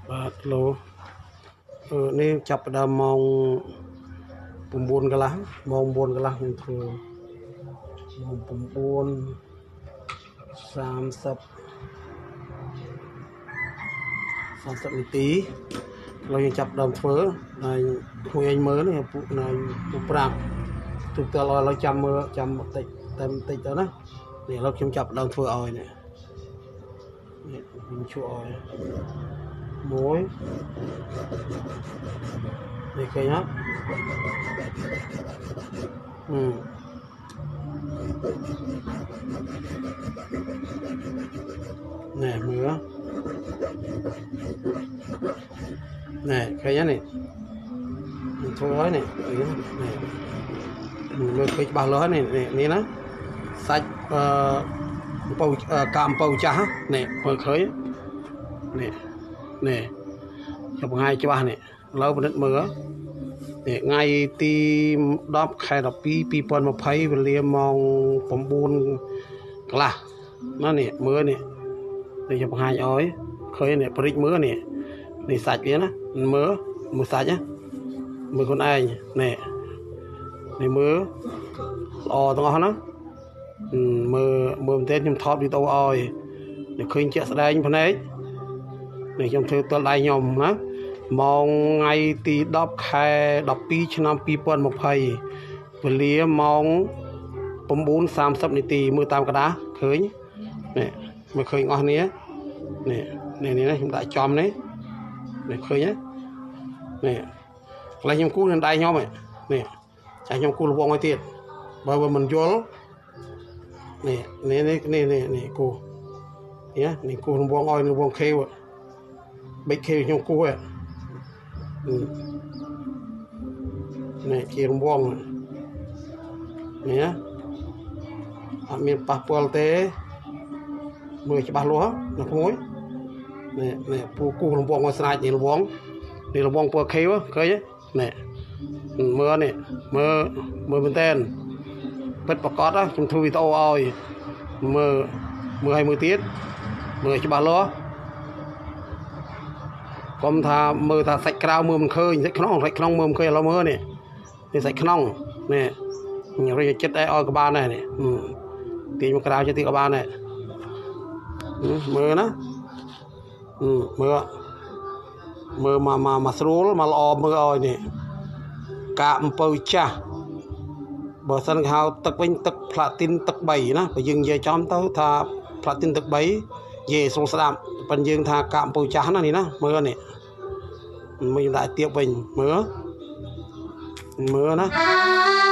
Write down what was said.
បាទលោនេះចាប់ផ្ដើមម៉ោង9 កន្លះម៉ោង 9 កន្លះខ្ញុំធ្វើម៉ោង 9:30 នាទីเรายังចាប់ដើមធ្វើហើយជួយឲ្យមើលនេះពួកណៃពួកប្រាប់ទូទៅเราចាំមើលចាំបន្តិចតែបន្តិចទៅណានេះเราខ្ញុំចាប់ដើមធ្វើឲ្យនេះខ្ញុំជួយឲ្យមួយនេះឃើញហ៎ណែមើលណែឃើញនេះធ្វើហើយនេះមើលឃើញច្បាស់លាស់នេះណាសាច់អំពៅកាអំពៅចាស់នេះមើលឃើញនេះចាប់ថ្ងៃច្បាស់នេះលើពិនិត្យមើលនេះថ្ងៃទី10 ខែ 12 2020 វេលាម៉ោង 9 កន្លះណានេះមើលនេះចាប់ថ្ងៃឲ្យឃើញនេះប្រិចមើលនេះសាច់វាណាមើលសាច់ណាមើលខ្លួនឯងនេះមើលល្អទាំងអស់ណាមើលមែនទេខ្ញុំថតវីដេអូឲ្យនេះឃើញជាក់ស្ដែងភ្នែកនេះខ្ញុំធ្វើទល់ដៃខ្ញុំណាម៉ោងថ្ងៃទី10 ខែ 12 ឆ្នាំ 2020 វេលាម៉ោង 9:30 នាទីមើលតាមកដាឃើញនេះមើលឃើញអស់នេះនេះខ្ញុំដាក់ចំនេះឃើញទេនេះកន្លែងខ្ញុំគូសនឹងដៃខ្ញុំនេះចាខ្ញុំគូសលវងឲ្យទៀតបើមិនយល់នេះគូសនេះគូសលវងឲ្យលវងខេវបេកខេវខ្ញុំគូសនេះជាលវងនេះអត់មានប៉ះពាល់ទេមើលច្បាស់លាស់ណាក្មួយនេះពូគូលវងឲ្យស្រាច់នេះលវងពណ៌ខេវឃើញទេនេះមើលនេះមើលមែនតើពិតប្រកបខ្ញុំធ្វើវីដេអូឲ្យមើលឲ្យមើលទៀតមើលច្បាស់លាស់កុំថាមើលថាសាច់ក្រៅមើលមិនឃើញសាច់ក្នុងមើលមិនឃើញឥឡូវមើលនេះសាច់ក្នុងនេះខ្ញុំរៀបចិត្តឲ្យក៏បានដែរនេះទាញមកក្រៅចិត្តទៀតក៏បានដែរមើលណាមើលមកស្រួលមកល្អមើលឲ្យនេះកាអំពៅចាស់បើសិនគេហៅទឹកវិញទឹកផ្លាទីនទឹក3ណាបើយើងនិយាយចំទៅថាផ្លាទីនទឹក3និយាយស្រួលស្ដាប់ប៉ុន្តែយើងថាកាអំពៅចាស់ណានេះណាមើលនេះមិនដាក់ទៀបវិញមើលណា